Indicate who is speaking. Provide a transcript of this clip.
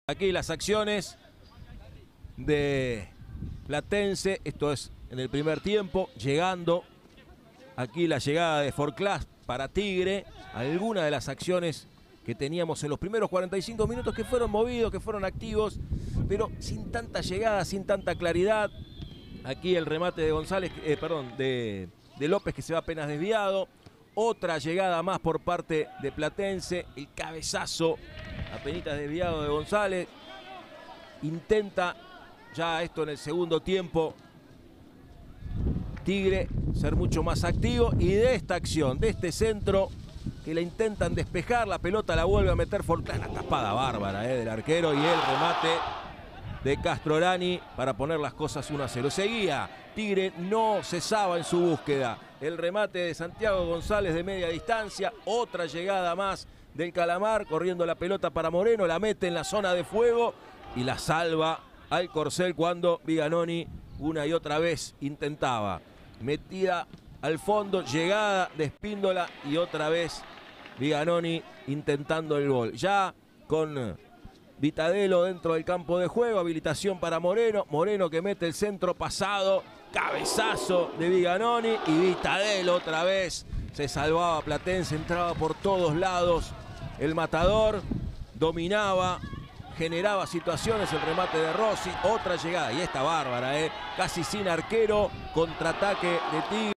Speaker 1: Aquí las acciones de Platense, esto es en el primer tiempo, llegando. Aquí la llegada de Forclaz para Tigre, algunas de las acciones que teníamos en los primeros 45 minutos que fueron movidos, que fueron activos, pero sin tanta llegada, sin tanta claridad. Aquí el remate de González, de López, que se va apenas desviado. Otra llegada más por parte de Platense, el cabezazo apenitas desviado de González. Intenta ya esto en el segundo tiempo Tigre ser mucho más activo, y de esta acción, de este centro que la intentan despejar, la pelota la vuelve a meter Forclaz, la tapada bárbara del arquero, y el remate de Castrolani para poner las cosas 1-0. Seguía, Tigre no cesaba en su búsqueda. El remate de Santiago González de media distancia, otra llegada más del Calamar, corriendo la pelota para Moreno, la mete en la zona de fuego y la salva al Corcel cuando Viganoni una y otra vez intentaba. Metida al fondo, llegada de Espíndola y otra vez Viganoni intentando el gol. Ya con Vitadelo dentro del campo de juego, habilitación para Moreno. Moreno que mete el centro pasado, cabezazo de Viganoni y Vitadelo otra vez. Se salvaba Platense, entraba por todos lados. El matador dominaba, generaba situaciones, el remate de Rossi, otra llegada, y esta bárbara, casi sin arquero, contraataque de Tigre.